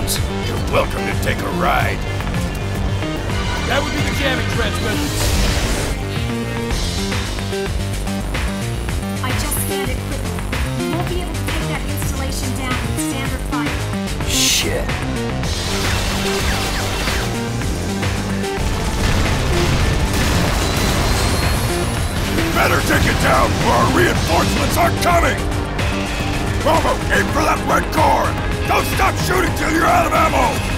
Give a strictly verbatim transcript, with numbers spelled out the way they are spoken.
grounds. You're welcome to take a ride. That would be the jamming transmitters. I just scanned equipment. You won't be able to take that installation down with standard fire. Shit. Better take it down or our reinforcements are coming! Bravo, aim for that red car! Don't stop shooting till you're out of ammo!